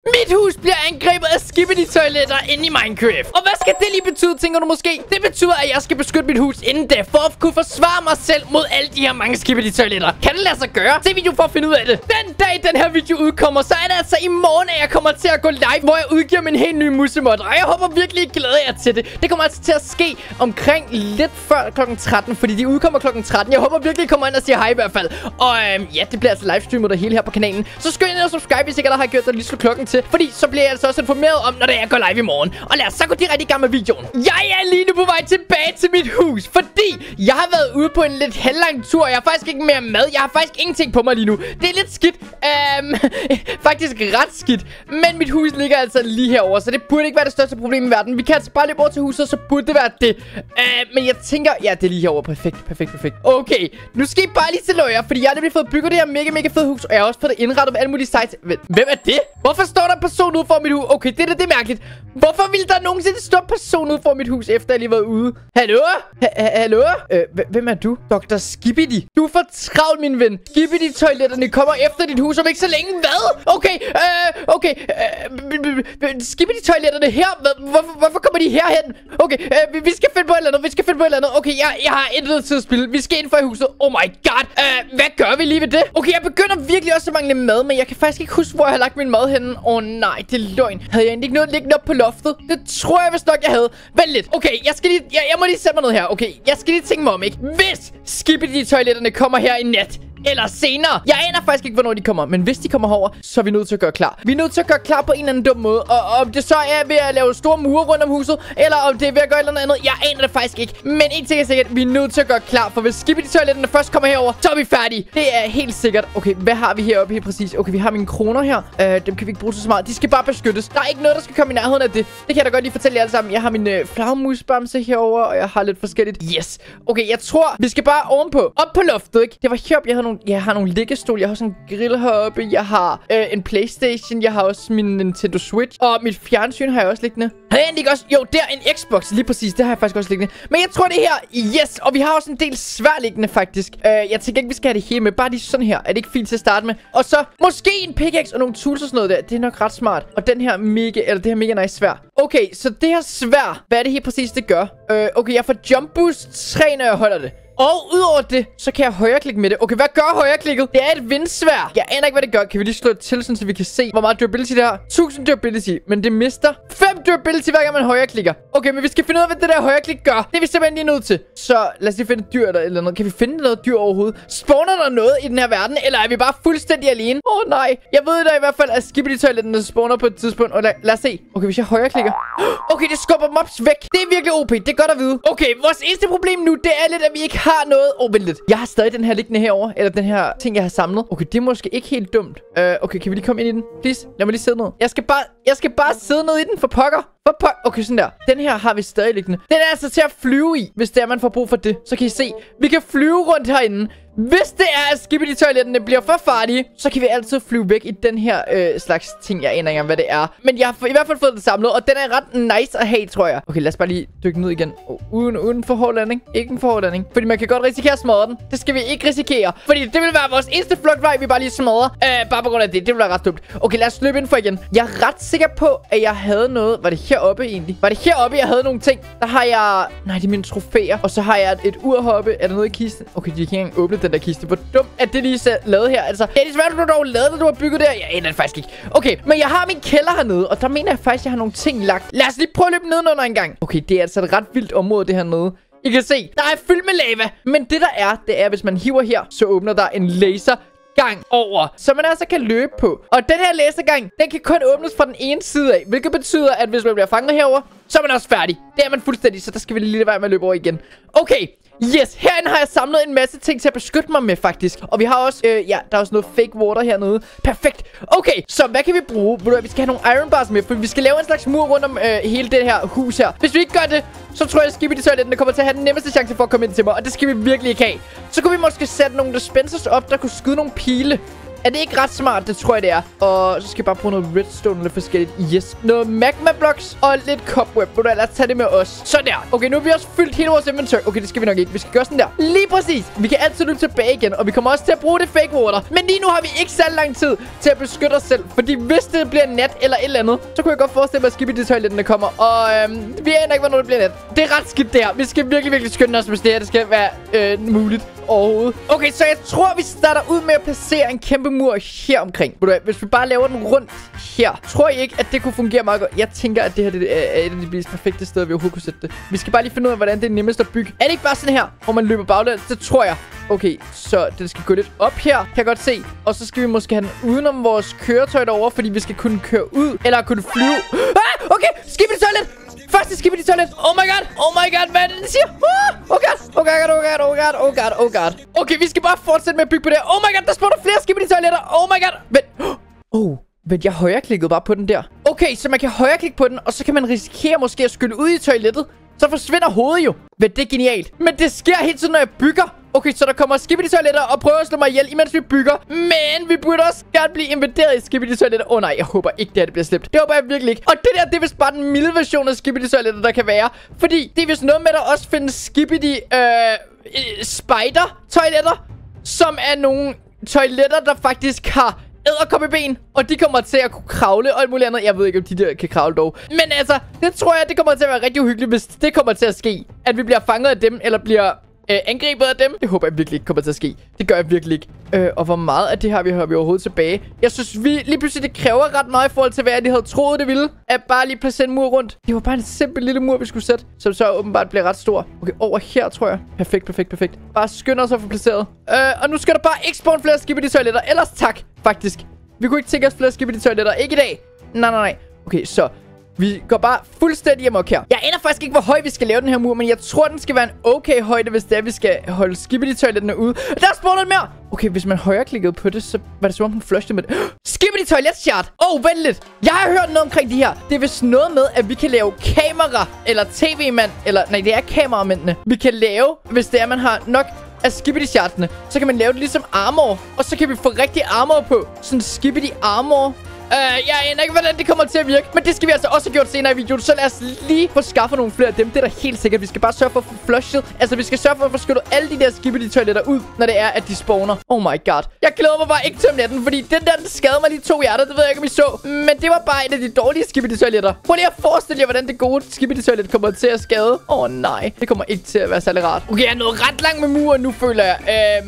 Mit hus bliver angrebet af Skibidi-toiletter inde i Minecraft. Og hvad skal det lige betyde, tænker du måske? Det betyder, at jeg skal beskytte mit hus inden da, for at kunne forsvare mig selv mod alle de her mange Skibidi-toiletter. Kan det lade sig gøre? Se video for at finde ud af det. Den dag, den her video udkommer, så er det altså i morgen, at jeg kommer til at gå live, hvor jeg udgiver min helt nye musemod. Og jeg håber virkelig, I glæder jer til det. Det kommer altså til at ske omkring lidt før kl. 13, fordi de udkommer kl. 13. Jeg håber virkelig, I kommer ind og siger hej i hvert fald. Og ja, det bliver altså livestreamet det hele her på kanalen. Så skynd ind og subscribe, hvis ikke der har gjort det, lige slå klokken til. Fordi så bliver jeg altså også informeret om, når det er, jeg går live i morgen. Og lad os så gå direkte i gang med videoen. Jeg er lige nu på vej tilbage til mit hus, fordi jeg har været ude på en lidt halvlang tur. Jeg har faktisk ikke mere mad. Jeg har faktisk ingenting på mig lige nu. Det er lidt skidt. Faktisk ret skidt. Men mit hus ligger altså lige herovre, så det burde ikke være det største problem i verden. Vi kan altså bare løbe over til huset, så burde det være det. Men jeg tænker, ja, det er lige herovre. Perfekt. Okay, nu skal I bare lige til jer, fordi jeg har nemlig fået bygget det her mega fede hus, og jeg har også fået det indrettet med alle mulige sites. Hvem er det? Hvorfor står der en person ude for mit hus? Okay, det er mærkeligt. Hvorfor ville der nogensinde stå en person ude for mit hus, efter jeg lige var ude? Hallo? Hallo? Hvem er du? Dr. Skibidi. Du er for travlt, min ven. Skibidi-toiletterne kommer efter dit hus om ikke så længe. Hvad? Okay. Skibidi-toiletterne her? Hvorfor kommer de herhen? Okay, vi skal finde på et eller andet. Okay, jeg har intet tid at spille. Vi skal ind for i huset. Oh my god. Hvad gør vi lige ved det? Okay, jeg begynder virkelig også at mangle mad, men jeg kan faktisk ikke huske, hvor jeg har lagt min mad henne. Nej, det er løgn. Havde jeg ikke noget liggende op på loftet? Det tror jeg vist nok, jeg havde. Vent lidt. Okay, jeg må lige sætte mig ned her. Okay, jeg skal lige tænke mig om, ikke? Hvis Skibidi-toiletterne kommer her i nat, eller senere. Jeg aner faktisk ikke, hvornår de kommer. Men hvis de kommer herover, så er vi nødt til at gøre klar. Vi er nødt til at gøre klar på en eller anden dum måde. Og om det så er ved at lave store mure rundt om huset, eller om det er ved at gøre et eller andet. Jeg aner det faktisk ikke. Men en ting er sikkert, vi er nødt til at gøre klar. For hvis Skibidi-toiletterne først kommer herover, så er vi færdige. Det er helt sikkert. Okay, hvad har vi heroppe helt præcis? Okay, vi har mine kroner her. Dem kan vi ikke bruge så meget. De skal bare beskyttes. Der er ikke noget, der skal komme i nærheden af det. Det kan jeg da godt lige fortælle jer alle sammen. Jeg har min flagmusbamse herover, og jeg har lidt forskelligt. Yes. Okay, jeg tror, vi skal bare ovenpå. Op på loftet, ikke? Det var heroppe, jeg har nogle liggestol, jeg har sådan en grill heroppe, jeg har en Playstation, jeg har også min Nintendo Switch, og mit fjernsyn har jeg også liggende. Har jeg ikke også? Jo, der er en Xbox, lige præcis, det har jeg faktisk også liggende. Men jeg tror det her, yes, og vi har også en del svær liggende faktisk. Jeg tænker ikke, vi skal have det hele med, bare lige sådan her, er det ikke fint til at starte med? Og så måske en pickaxe og nogle tools og sådan noget der, det er nok ret smart. Og den her det her mega nice svær. Okay, så det her svær, hvad er det helt præcis, det gør? Okay, jeg får jump boost 3, når jeg holder det. Og udover det, så kan jeg højreklikke med det. Okay, hvad gør højreklikket? Det er et vindsværd. Jeg aner ikke, hvad det gør. Kan vi lige slå det til, så vi kan se, hvor meget durability det har? 1000 durability. Men det mister 5 durability, hver gang man højreklikker. Okay, men vi skal finde ud af, hvad det der højreklik gør. Det er vi simpelthen lige nødt til. Så lad os lige finde et dyr eller noget. Kan vi finde noget dyr overhovedet? Spawner der noget i den her verden? Eller er vi bare fuldstændig alene? Nej. Jeg ved da i hvert fald, at Skibidi-toiletterne spawner på et tidspunkt. Og lad os se. Okay, hvis jeg højreklikker. Okay, det skubber mobs væk. Det er virkelig OP. Det er godt at vide. Okay, vores eneste problem nu, det er lidt, at vi ikke har noget. Vent lidt. Jeg har stadig den her liggende herover, eller den her ting, jeg har samlet. Okay, det er måske ikke helt dumt. Okay, kan vi lige komme ind i den? Please, lad mig lige sidde ned. Jeg skal bare sidde ned i den for pokker. Okay, sådan der. Den her har vi stadig liggende. Den er altså til at flyve i, hvis det er, man får brug for det. Så kan I se, vi kan flyve rundt herinde. Hvis det er, at Skibidi-toiletterne bliver for farlige, så kan vi altid flyve væk i den her slags ting. Jeg aner ikke, hvad det er. Men jeg har i hvert fald fået det samlet, og den er ret nice at have, tror jeg. Okay, lad os bare lige dykke ned igen. Uden for hård landing. Ikke en forhård landing. Fordi man kan godt risikere at smadre den. Det skal vi ikke risikere. Fordi det vil være vores eneste flugtvej, vi bare lige smadrer. Bare på grund af det. Det vil være ret dumt. Okay, lad os løbe ind for igen. Jeg er ret sikker på, at jeg havde noget. Var det heroppe egentlig? Var det heroppe, jeg havde nogle ting? Der har jeg... Nej, det er mine trofæer. Og så har jeg et ur heroppe. Er der noget i kisten? Okay, de kan ikke engang åbne den der kiste. Hvor dumt at det lige er lavet her. Altså, det er svært, at du dog lavet det, du har bygget der. Jeg aner det faktisk ikke. Okay, men jeg har min kælder hernede, og der mener jeg faktisk, at jeg har nogle ting lagt. Lad os lige prøve at løbe nedenunder en gang. Okay, det er altså et ret vildt område, det hernede. I kan se, der er fyldt med lava. Men det der det er, hvis man hiver her, så åbner der en lasergang over, så man altså kan løbe på. Og den her lasergang, den kan kun åbnes fra den ene side af, hvilket betyder, at hvis man bliver fanget herover, så er man også færdig. Det er man fuldstændig, så der skal vi lige være med at løbe over igen. Okay, yes, herinde har jeg samlet en masse ting til at beskytte mig med, faktisk. Og vi har også, der er også noget fake water hernede. Perfekt. Okay, så hvad kan vi bruge? Vi skal have nogle iron bars med, for vi skal lave en slags mur rundt om hele det her hus her. Hvis vi ikke gør det, så tror jeg, at Skibidi-toiletterne kommer til at have den nemmeste chance for at komme ind til mig. Og det skal vi virkelig ikke have. Så kunne vi måske sætte nogle dispensers op, der kunne skyde nogle pile. Er det ikke ret smart? Det tror jeg, det er. Og så skal jeg bare bruge noget redstone og lidt forskelligt. Yes. Noget magma blocks og lidt cobweb. Lad os tage det med os. Sådan der. Okay, nu har vi også fyldt hele vores inventory. Okay, det skal vi nok ikke. Vi skal gøre sådan der. Lige præcis. Vi kan altid løbe tilbage igen. Og vi kommer også til at bruge det fake water. Men lige nu har vi ikke særlig lang tid til at beskytte os selv. Fordi hvis det bliver nat eller et eller andet, så kunne jeg godt forestille mig, at skibidi-toiletterne kommer. Og vi aner ikke, hvornår det bliver nat. Det er ret skidt der. Vi skal virkelig skynde os, hvis det her det skal være muligt overhovedet. Okay, så jeg tror, vi starter ud med at placere en kæmpe mur her omkring. Hvis vi bare laver den rundt her, tror jeg ikke, at det kunne fungere meget godt. Jeg tænker, at det her det er et af de mest perfekte steder, vi overhovedet kunne sætte det. Vi skal bare lige finde ud af, hvordan det er nemmest at bygge. Er det ikke bare sådan her, hvor man løber baglæns? Det tror jeg. Okay, så det skal gå lidt op her, kan jeg godt se. Og så skal vi måske have den udenom vores køretøj derovre, fordi vi skal kunne køre ud, eller kunne flyve. Ah, okay, skibidi-toilet! Første skibidi-toilet. Oh my god, hvad er det, den siger? Oh god. Okay, vi skal bare fortsætte med at bygge på det her. Oh my god, der spawner flere skibidi-toiletter. Oh my god. Vent, jeg højreklikkede bare på den der. Okay, så man kan højreklikke på den, og så kan man risikere måske at skylle ud i toilettet. Så forsvinder hovedet jo. Vent, det er genialt. Men det sker hele tiden, når jeg bygger. Okay, så der kommer skibidi-toiletter og prøver at slå mig ihjel, imens vi bygger. Men vi burde også gerne blive invaderet i skibidi-toiletter. Åh nej, jeg håber ikke, det her det bliver slemt. Det håber jeg virkelig ikke. Og det der, det er vist bare den milde version af skibidi-toiletter, der kan være. Fordi det er vist noget med, at der også findes spider-toiletter, som er nogle toiletter, der faktisk har edderkoppeben, og de kommer til at kunne kravle og alt muligt andet. Jeg ved ikke, om de der kan kravle dog. Men altså, det tror jeg, det kommer til at være rigtig uhyggeligt, hvis det kommer til at ske. At vi bliver fanget af dem, eller bliver angrebet af dem. Det håber jeg virkelig ikke kommer til at ske. Det gør jeg virkelig ikke. Og hvor meget af det her vi overhovedet tilbage? Jeg synes lige pludselig, det kræver ret meget i forhold til, hvad de havde troet, det ville. At bare lige placere en mur rundt. Det var bare en simpel lille mur, vi skulle sætte. Som så åbenbart bliver ret stor. Okay, over her, tror jeg. Perfekt. Bare skynd os at få placeret. Og nu skal der bare ikke spawn flere skibidi-toiletter. Ellers tak, faktisk. Vi kunne ikke tænke os flere skibidi-toiletter. Ikke i dag. Nej. Okay, så vi går bare fuldstændig amok her. Jeg aner faktisk ikke, hvor høj vi skal lave den her mur, men jeg tror, den skal være en okay højde, hvis det er, vi skal holde skibidi-toiletterne ude. Der er spawnet mere! Okay, hvis man højreklikkede på det, så var det som om den flushede med det. Skibidi-toilet-chart! Vent lidt. Jeg har hørt noget omkring de her. Det er vist noget med, at vi kan lave kamera, eller tv-mand, eller nej, det er kameramændene. Vi kan lave, hvis det er, man har nok af skibidi-chartene, så kan man lave det ligesom armor. Og så kan vi få rigtig armor på. Sådan skibidi-armor. Jeg aner ikke, hvordan det kommer til at virke. Men det skal vi altså også have gjort senere i videoen. Så lad os lige få skaffet nogle flere af dem. Det er da helt sikkert. Vi skal bare sørge for at få flushet. Altså, vi skal sørge for at få skyllet alle de der skibidi-toiletter ud, når det er, at de spawner. Oh my god. Jeg glæder mig bare ikke til om natten, fordi den der, den skadede mig lige 2 hjerter. Det ved jeg ikke, om I så. Men det var bare et af de dårlige skibidi-toiletter. Prøv lige at forestille jer, hvordan det gode skibidi-toilet kommer til at skade. Nej. Det kommer ikke til at være særlig rart. Okay, jeg er nået ret langt med muren nu, føler jeg.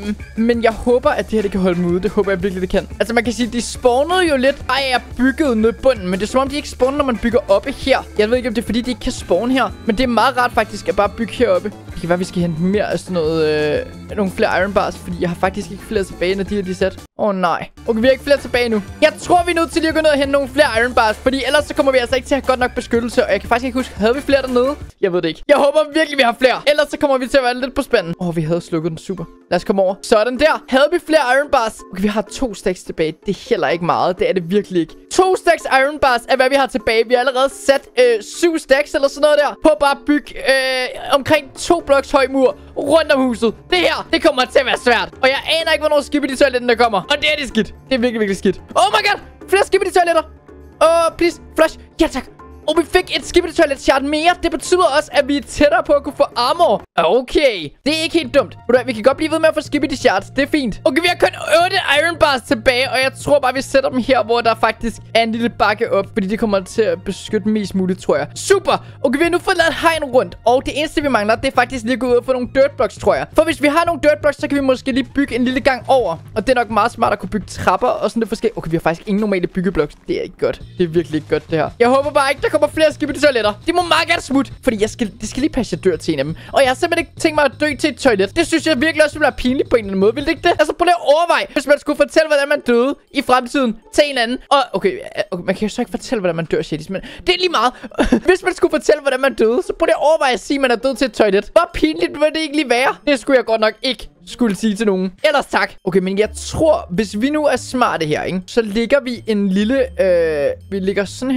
Men jeg håber, at det her det kan holde mig ude. Det håber jeg virkelig, det kan. Altså, man kan sige, de spawnede jo lidt. Jeg bygget ned i bunden, men det er som om, de ikke spawner, når man bygger oppe her. Jeg ved ikke, om det er, fordi de ikke kan spawn her. Men det er meget rart faktisk, at bare bygge heroppe. Det kan være, vi skal hente mere af sådan noget, nogle flere iron bars, fordi jeg har faktisk ikke flere tilbage, når de her de er sat. Nej. Okay, vi har ikke flere tilbage nu. Jeg tror, vi er nødt til lige at gå ned og hente nogle flere iron bars, fordi ellers så kommer vi altså ikke til at have godt nok beskyttelse. Og jeg kan faktisk ikke huske, havde vi flere dernede? Jeg ved det ikke. Jeg håber virkelig, vi har flere. Ellers så kommer vi til at være lidt på spanden. Vi havde slukket den. Super. Lad os komme over. Sådan der. Havde vi flere iron bars? Okay, vi har 2 stacks tilbage. Det er heller ikke meget. Det er det virkelig ikke. 2 stacks iron bars er, hvad vi har tilbage. Vi har allerede sat 7 stacks eller sådan noget der på bare at bygge omkring 2 bloks høj mur rundt om huset. Det her, det kommer til at være svært. Og jeg aner ikke, hvornår skibidi-toiletterne kommer. Og det er skidt. Det er virkelig skidt. Oh my god! Flere skibidi-toiletter. Please, flush. Ja, tak. Og vi fik et skibidi-toilet-chart mere. Det betyder også, at vi er tættere på at kunne få armor. Okay. Det er ikke helt dumt. Vi kan godt blive ved med at få skibidi-charts. Det er fint. Okay, vi har kun 8 iron bars tilbage. Og jeg tror bare, vi sætter dem her, hvor der faktisk er en lille bakke op. Fordi det kommer til at beskytte mest muligt, tror jeg. Super. Okay, vi har nu fået lavet hegn rundt. Og det eneste, vi mangler, det er faktisk lige at gå ud og få nogle dirt blocks, tror jeg. For hvis vi har nogle dirt blocks, så kan vi måske lige bygge en lille gang over. Og det er nok meget smart at kunne bygge trapper og sådan det forskellige. Okay, vi har faktisk ingen normale byggebloks. Det er ikke godt. Det er virkelig ikke godt, det her. Jeg håber bare ikke, der kommer flere skibidi-toiletter. De må meget gerne smutte, fordi det skal lige passe, jeg dør til en af dem. Og jeg har simpelthen ikke tænkt mig at dø til et toilet. Det synes jeg virkelig også ville være pinligt på en eller anden måde. Vil det ikke det? Altså prøv lige at overveje, hvis man skulle fortælle, hvordan man døde i fremtiden til en anden. Og okay, man kan jo så ikke fortælle, hvordan man dør, shitties, men det er lige meget. Hvis man skulle fortælle, hvordan man døde, så prøv lige at overveje at sige, at man er død til et toilet. Hvor pinligt vil det ikke lige være? Det skulle jeg godt nok ikke skulle sige til nogen. Ellers tak. Okay, men jeg tror, hvis vi nu er smarte her, ikke, så ligger vi en lille... vi ligger sådan her.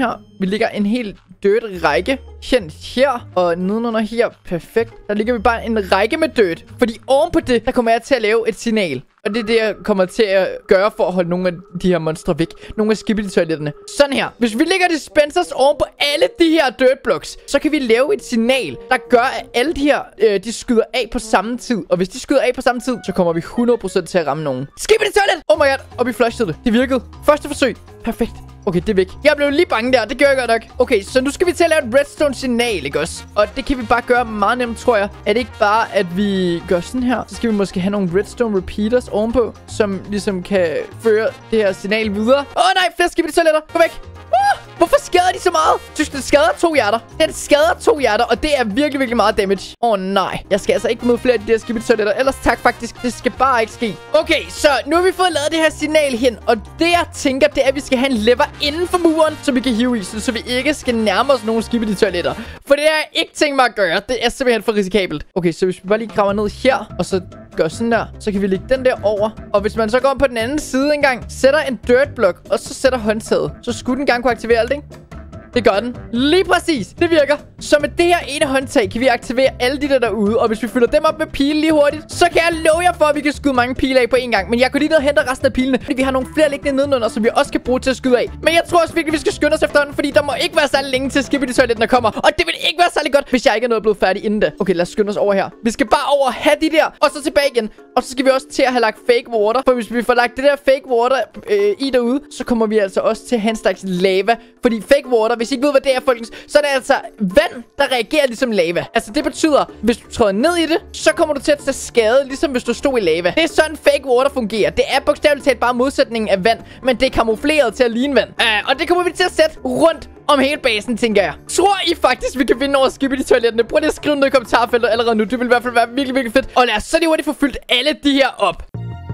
Vi lægger en helt dirt række her, og nedenunder her. Perfekt. Der ligger vi bare en række med dirt. Fordi ovenpå det, der kommer jeg til at lave et signal. Og det er det, jeg kommer til at gøre for at holde nogle af de her monstre væk. Nogle af skibidi-toiletterne. Sådan her. Hvis vi lægger dispensers oven på alle de her dirt blocks, så kan vi lave et signal, der gør, at alle de her, de skyder af på samme tid. Og hvis de skyder af på samme tid, så kommer vi 100% til at ramme nogen. Skibidi-toilet! Oh my god. Og vi flushede det. Det virkede. Første forsøg. Perfekt. Okay, det er væk. Jeg blev lige bange der. Det gør jeg godt nok. Okay, så nu skal vi til at lave et redstone-signal, ikke også? Og det kan vi bare gøre meget nemt, tror jeg. Er det ikke bare, at vi gør sådan her? Så skal vi måske have nogle redstone repeaters ovenpå, som ligesom kan føre det her signal videre. Nej, flere skibidi-toiletter. Gå væk. Hvorfor skader de så meget? Synes det skader 2 hjerter. Den skader 2 hjerter, og det er virkelig, virkelig meget damage. Nej. Jeg skal altså ikke møde flere af de der skibidi-toiletter. Ellers tak faktisk. Det skal bare ikke ske. Okay, så nu har vi fået lavet det her signal hen. Og det jeg tænker, det er, at vi skal have en lever inden for muren, så vi kan hive i, så vi ikke skal nærme os nogle skibidi-toiletter. For det er ikke tænkt mig at gøre. Det er simpelthen for risikabelt. Okay, så hvis vi bare lige graver ned her, og så gør sådan der, så kan vi lægge den der over. Og hvis man så går om på den anden side engang, sætter en dirt block, og så sætter håndtaget, så skulle den gerne kunne aktivere alt, ikke? Det gør den. Lige præcis. Det virker. Så med det her ene håndtag kan vi aktivere alle de der derude. Og hvis vi fylder dem op med pile lige hurtigt, så kan jeg love jer for, at vi kan skyde mange pile af på en gang. Men jeg går lige ned og henter resten af pilene, fordi vi har nogle flere liggende nedenunder, som vi også kan bruge til at skyde af. Men jeg tror også virkelig, vi skal skynde os efterhånden, fordi der må ikke være særlig længe til skibidi-toiletterne kommer. Og det vil ikke være særlig godt, hvis jeg ikke er blevet færdig inden da. Okay, lad os skynde os over her. Vi skal bare over have de der, og så tilbage igen. Og så skal vi også til at have lagt fake water. For hvis vi får lagt det der fake water i derude, så kommer vi altså også til at have en slags lava. Fordi fake water, hvis I ikke ved, hvad det er, folkens, så er det altså vand, der reagerer ligesom lava. Altså det betyder, hvis du træder ned i det, så kommer du til at tage skade, ligesom hvis du stod i lava. Det er sådan fake water fungerer. Det er bogstaveligt talt bare modsætningen af vand, men det er kamufleret til at ligne vand. Og det kommer vi til at sætte rundt om hele basen, tænker jeg. Tror I faktisk, vi kan vinde over skibidi-toiletterne? Prøv lige at skrive ned i kommentarfeltet allerede nu. Det vil i hvert fald være virkelig, virkelig fedt. Og lad os så lige hurtigt få fyldt alle de her op.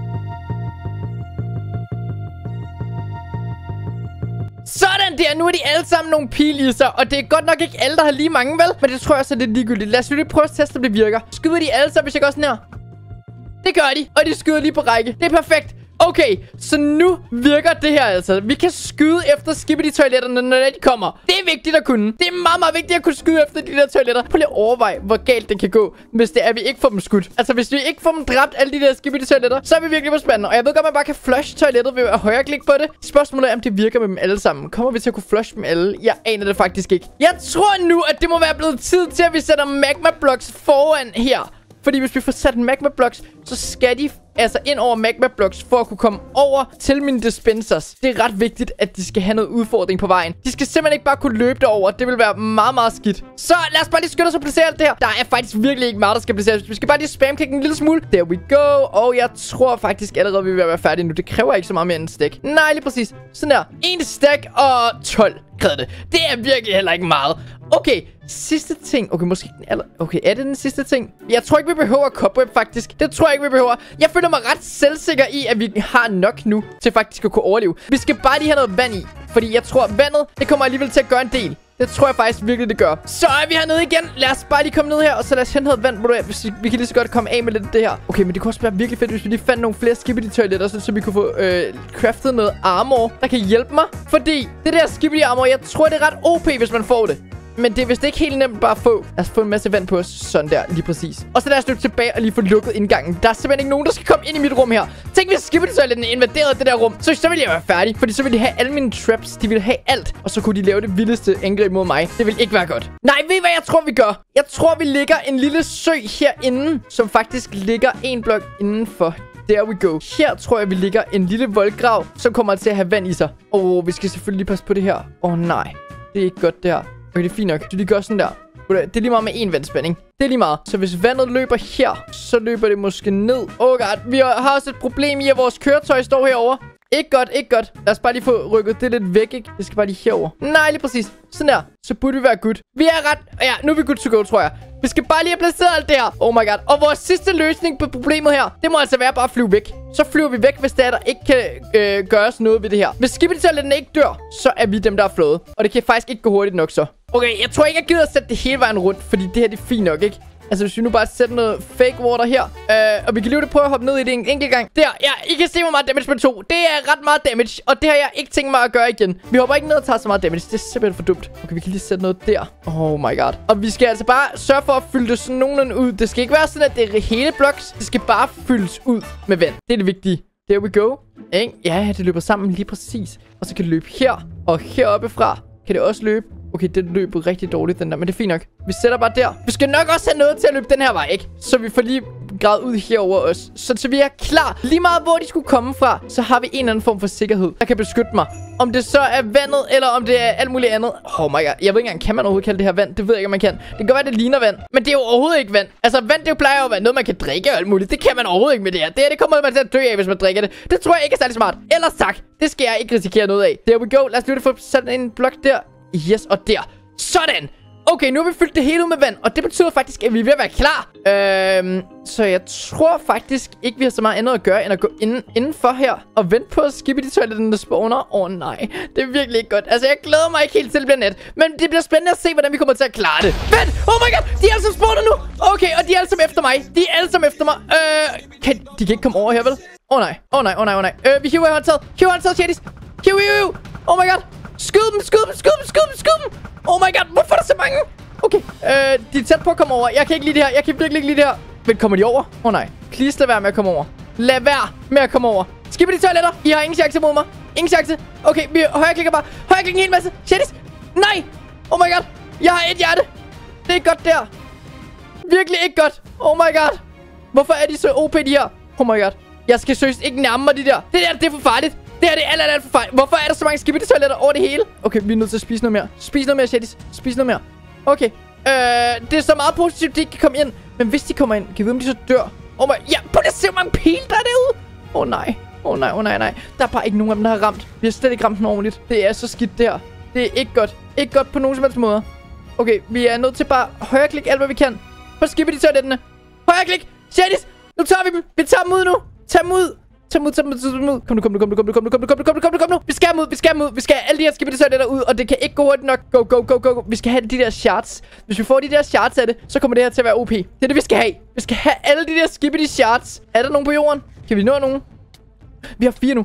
Sådan der, nu er de alle sammen nogle piliser. Og det er godt nok ikke alle, der har lige mange, vel? Men det tror jeg også er lidt ligegyldigt. Lad os lige prøve at teste, om det virker. Skyder de alle sammen, hvis jeg gør sådan her? Det gør de, og de skyder lige på række. Det er perfekt. Okay, så nu virker det her altså. Vi kan skyde efter skibidi-toiletterne, når de kommer. Det er vigtigt at kunne. Det er meget, meget vigtigt at kunne skyde efter de der toiletter. Prøv lige at overveje, hvor galt det kan gå, hvis det er, at vi ikke får dem skudt. Altså, hvis vi ikke får dem dræbt, alle de der skibidi-toiletter, så er vi virkelig på spændende. Og jeg ved godt, man bare kan flush toilettet ved at højreklikke på det. Spørgsmålet er, om det virker med dem alle sammen. Kommer vi til at kunne flush dem alle? Jeg aner det faktisk ikke. Jeg tror nu, at det må være blevet tid til, at vi sætter magma blocks foran her. Fordi hvis vi får sat magma blocks, så skal de altså ind over magma blocks for at kunne komme over til mine dispensers. Det er ret vigtigt, at de skal have noget udfordring på vejen. De skal simpelthen ikke bare kunne løbe derover. Det vil være meget, meget skidt. Så lad os bare lige skynde os at placere alt det her. Der er faktisk virkelig ikke meget, der skal placeres. Vi skal bare lige spamklikke en lille smule. There we go. Og jeg tror faktisk allerede, vi vil være færdige nu. Det kræver ikke så meget mere end en stack. Nej, lige præcis. Sådan der. 1 stack og 12 krævede det. Det er virkelig heller ikke meget. Okay, sidste ting. Okay, måske den aller... Okay, er det den sidste ting? Jeg tror ikke, vi behøver cobweb, faktisk. Det tror jeg ikke, vi behøver. Jeg føler mig ret selvsikker i, at vi har nok nu til faktisk at kunne overleve. Vi skal bare lige have noget vand i. Fordi jeg tror, vandet, det kommer alligevel til at gøre en del. Det tror jeg faktisk virkelig, det gør. Så er vi hernede igen. Lad os bare lige komme ned her, og så lad os hente noget vand. Hvis vi kan lige så godt komme af med lidt af det her. Okay, men det kunne også være virkelig fedt, hvis vi lige fandt nogle flere skibidi-toiletter, så vi kunne få craftet noget armor, der kan hjælpe mig. Fordi det der skibidi-armor, jeg tror, det er ret OP, hvis man får det. Men det er vist ikke helt nemt bare at få. Lad os få en masse vand på os. Sådan der, lige præcis. Og så lad os løbe tilbage og lige få lukket indgangen. Der er simpelthen ikke nogen, der skal komme ind i mit rum her. Tænk, hvis skibidi-toiletterne invaderede det der rum. Så ville jeg være færdig. Fordi så ville de have alle mine traps. De ville have alt. Og så kunne de lave det vildeste angreb mod mig. Det ville ikke være godt. Nej, ved I hvad jeg tror, vi gør? Jeg tror, vi lægger en lille sø herinde, som faktisk ligger en blok indenfor. There we go. Her tror jeg, vi ligger en lille voldgrav, som kommer til at have vand i sig. Vi skal selvfølgelig passe på det her. Nej. Det er ikke godt, det her. Okay, det er fint nok. Så de gør sådan der. Det er lige meget med en vandspænding. Det er lige meget. Så hvis vandet løber her, så løber det måske ned. God. Vi har også et problem i, at vores køretøj står herovre. Ikke godt, ikke godt. Lad os bare lige få rykket det lidt væk, ikke? Det skal bare lige herover. Nej, lige præcis. Sådan der. Så burde vi være good. Vi er ret... Ja, nu er vi good to go, tror jeg. Vi skal bare lige have placeret alt det her. Oh my god. Og vores sidste løsning på problemet her, det må altså være bare at flyve væk. Så flyver vi væk, hvis der ikke kan gøres noget ved det her. Hvis skibidi-toiletterne ikke dør, så er vi dem, der er flået. Og det kan faktisk ikke gå hurtigt nok så. Okay, jeg tror ikke, jeg gider at sætte det hele vejen rundt, fordi det her det er fint nok, ikke? Altså, hvis vi nu bare sætter noget fake water her. Og vi kan lige prøve at hoppe ned i det en enkelt gang. Der, ja, I kan se, hvor meget damage man tog. Det er ret meget damage, og det har jeg ikke tænkt mig at gøre igen. Vi hopper ikke ned og tager så meget damage. Det er simpelthen for dumt. Okay, vi kan lige sætte noget der. Oh my god. Og vi skal altså bare sørge for at fylde det sådan nogenlunde ud. Det skal ikke være sådan, at det er hele blocks. Det skal bare fyldes ud med vand. Det er det vigtige. There we go. Ja, det løber sammen lige præcis. Og så kan det løbe her. Og heroppe fra kan det også løbe. Okay, den løber rigtig dårligt, den der. Men det er fint nok. Vi sætter bare der. Vi skal nok også have noget til at løbe den her vej, ikke? Så vi får lige gradet ud herover også. Så vi er klar. Lige meget, hvor de skulle komme fra, så har vi en eller anden form for sikkerhed, der kan beskytte mig. Om det så er vandet, eller om det er alt muligt andet. Oh my god. Jeg ved ikke engang, kan man overhovedet kalde det her vand? Det ved jeg ikke, om man kan. Det kan godt være, det ligner vand. Men det er jo overhovedet ikke vand. Altså, vand, det plejer jo at være noget, man kan drikke og alt muligt. Det kan man overhovedet ikke med det her. Det kommer man til at dø af, hvis man drikker det. Det tror jeg ikke er særlig smart. Ellers tak. Det skal jeg ikke risikere noget af. There we go. Lad os lige få sat en blok der. Yes, og der. Sådan. Okay, nu har vi fyldt det hele ud med vand. Og det betyder faktisk, at vi er ved at være klar. Så jeg tror faktisk ikke, vi har så meget andet at gøre, end at gå indenfor her og vente på at skippe de toiletterne, der spawner. Nej, det er virkelig ikke godt. Altså, jeg glæder mig ikke helt til, at det bliver nat. Men det bliver spændende at se, hvordan vi kommer til at klare det. Vent! Oh my god! De er alle sammen spawnet nu! Okay, og de er alle sammen efter mig. De er alle sammen efter mig. De kan ikke komme over her, vel? Nej. Vi hiver i håndtaget. Shadis. Hiv. Oh my god. Skyd dem. Oh my god, hvorfor er der så mange? Okay, de er tæt på at komme over. Jeg kan ikke lide det her. Jeg kan virkelig ikke lide det her. Men kommer de over? Nej. Please lad være med at komme over. Lad være med at komme over. Skipper de toiletter. I har ingen chance mod mig. Ingen chance. Okay, vi højreklikker bare. Højreklikker en hel masse. Shadis. Nej. Oh my god. Jeg har et hjerte. Det er ikke godt der. Virkelig ikke godt. Oh my god. Hvorfor er de så OP, de her? Oh my god. Jeg skal seriøst ikke nærme mig de der. Det er for farligt. Det her, det er alt for fejl. Hvorfor er der så mange skibetoiletter over det hele? Okay, vi er nødt til at spise noget mere. Spis noget mere, Shadis. Spis noget mere. Okay. Det er så meget positivt, de ikke kan komme ind. Men hvis de kommer ind, kan vi vide, om de så dør? Ja, prøv at se, hvor mange pile der er derude. Nej. Der er bare ikke nogen af dem, der har ramt. Vi har slet ikke ramt den ordentligt. Det er så skidt, det her. Det er ikke godt. Ikke godt på nogen som helst måde. Okay, vi er nødt til bare højreklik alt, hvad vi kan. På skibetoiletterne. Højreklik. Shadis. Nu tager vi dem. Vi tager dem ud nu. Tag dem ud. Kom nu. Vi skal ham ud. Vi skal have alle de her skibetoiletter ud, og det kan ikke gå hurtigt nok. Go. Vi skal have de der shards. Hvis vi får de der shards af det, så kommer det her til at være OP. Det er det, vi skal have. Vi skal have alle de der skibete shards. Er der nogen på jorden? Kan vi nå nogen? Vi har 4 nu.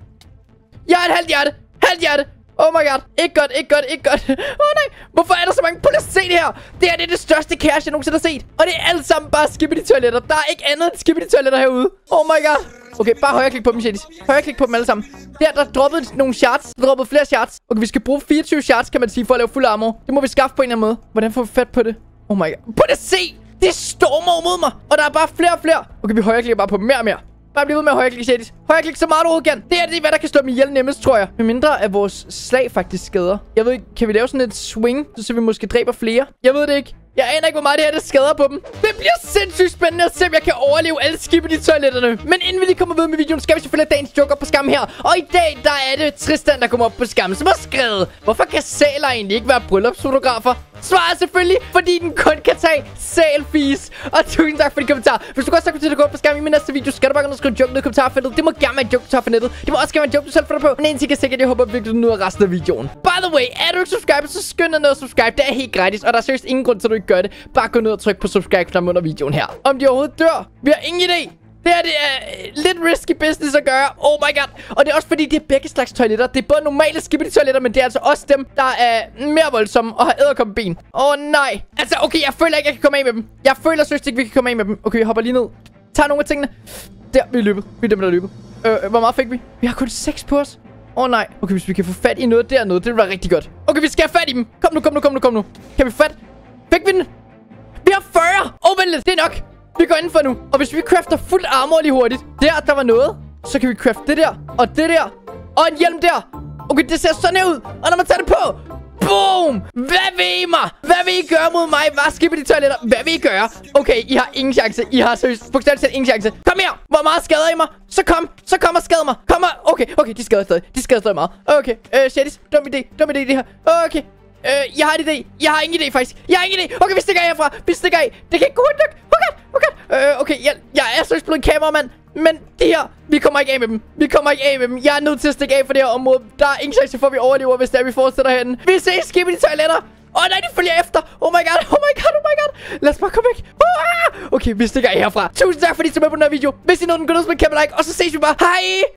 Jeg har et halvt hjerte. Oh my god. Ikke godt. Nej. Hvorfor er der så mange? Prøv at se det her. Det er det største cash, jeg nogensinde har set. Og det er alt sammen bare skibetoiletter. Der er ikke andet end skibetoiletter herude. Oh my god. Okay, bare højreklik på dem, Shadis. Højreklik på dem alle sammen. Der droppede nogle shards. Der droppede flere shards. Okay, vi skal bruge 24 shards, kan man sige, for at lave fuld armor. Det må vi skaffe på en eller anden måde. Hvordan får vi fat på det? Oh my god. Prøv at se. Det stormer mod mig. Og der er bare flere og flere. Okay, vi højreklikker bare på mere og mere. Bare bliv ved med at højreklikke, Shadis. Højreklik så meget du overhovedet kan. Det er hvad der kan slå dem ihjel nemmest, tror jeg. Med mindre af vores slag faktisk skader. Jeg ved ikke, kan vi lave sådan et swing, så vi måske dræber flere? Jeg ved det ikke. Jeg aner ikke, hvor meget det her det skader på dem. Det bliver sindssygt spændende at se, om jeg kan overleve alle skibe i toiletterne. Men inden vi lige kommer videre med videoen, skal vi selvfølgelig have dagens joke op på skærmen her. Og i dag, der er det Tristan, der kommer op på skærmen, som har skrevet: hvorfor kan sæler egentlig ikke være bryllupsfotografer? Svaret er selvfølgelig, fordi den kun kan tage selfies. Og tusind tak for de kommentarer. Hvis du godt så kunne til at gå op på skærmen i min næste video, skal du bare gå ned og skrive joke ned i kommentarfeltet. Det må gerne være en joke, du tager for nettet. Det må også gerne være en joke, du selv får dig på. Men en ting er sikkert, jeg håber virkelig, du nyder resten af videoen. By the way, er du ikke subscriber, så skynd dig ned og subscribe. Det er helt gratis, og der er seriøst ingen grund til, at du ikke gør det. Bare gå ned og tryk på subscribe-knappen under videoen her. Om de overhovedet dør, vi har ingen idé. Det her, det er lidt risky business at gøre. Oh my god. Og det er også fordi, det er begge slags toiletter. Det er både normale skibetoiletter, men det er altså også dem, der er mere voldsomme og har edderkoppeben. Nej. Altså, okay, jeg føler ikke, jeg kan komme af med dem. Jeg føler seriøst ikke, vi kan komme af med dem. Okay, vi hopper lige ned. Tager nogle af tingene. Der, vi er løbet. Vi er dem, der er løbet. Hvor meget fik vi? Vi har kun 6 på os. Nej. Okay, hvis vi kan få fat i noget dernede, det vil være rigtig godt. Okay, vi skal have fat i dem. Kom nu. Kan vi fat? Fik vi den? Vi har 40! Vent lidt, det er nok. Vi går indenfor nu. Og hvis vi crafter fuld armor lige hurtigt. Der var noget. Så kan vi crafte det der. Og det der. Og en hjelm der. Okay, det ser sådan her ud. Og når man tager det på. Boom! Hvad vil I mig? Hvad vil I gøre mod mig? Hvad skipper de toiletter? Hvad vil I gøre? Okay, I har ingen chance. I har seriøst bogstaveligt set ingen chance. Kom her! Hvor meget skader I mig? Så kom og skad mig. Kom her. Okay, de skader stadig meget. Okay, Shadis. Dum idé det her. Okay. Jeg har en idé. Jeg har ingen idé, faktisk. Okay, vi stikker af herfra. Det kan ikke gå hurtigt nok. Okay, jeg er seriøst blevet en kameramand. Men det her, vi kommer ikke af med dem. Jeg er nødt til at stikke af for det her område. Der er ingen chance for, at vi overlever, hvis det er, vi fortsætter herinde. Vi ses, skib i de toiletter. Nej, de følger efter. Oh my god. Lad os bare komme væk. Okay, vi stikker af herfra. Tusind tak, fordi I så med på den her video. Hvis I nåede den, gå ned og smid en kæmpe like, og så ses vi bare. Hej!